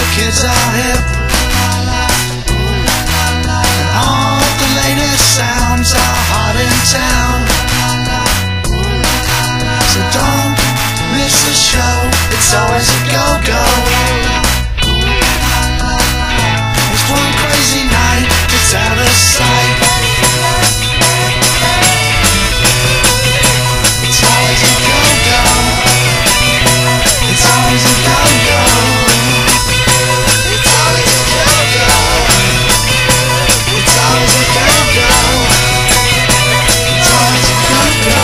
kids are hip, and all the latest sounds are hot in town. So don't miss the show, it's always a go-go. It's one crazy night, it's out of sight. It's always a go-go. It's always a go-go. It's always a go-go. It's always a go-go. It's always a go-go.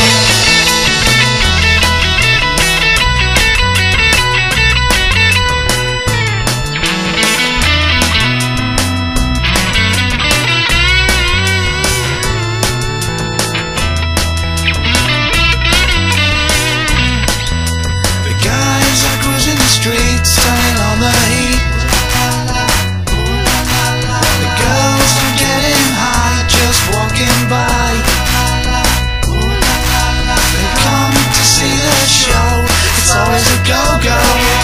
Turning on the heat. The girls are getting high, just walking by. They come to see the show, it's always a go-go.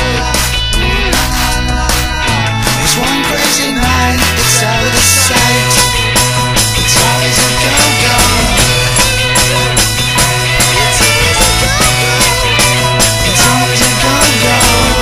It's one crazy night, it's out of sight. It's always a go-go. It's always a go-go. It's always a go-go.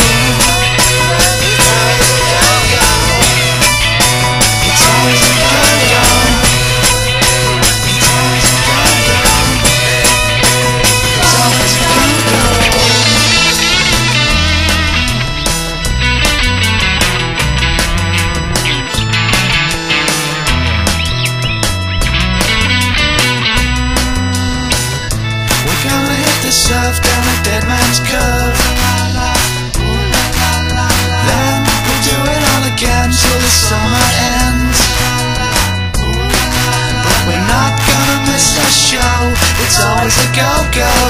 Surf down a dead man's curve. Then we'll do it all again till the summer ends. But we're not gonna miss the show, it's always a go-go.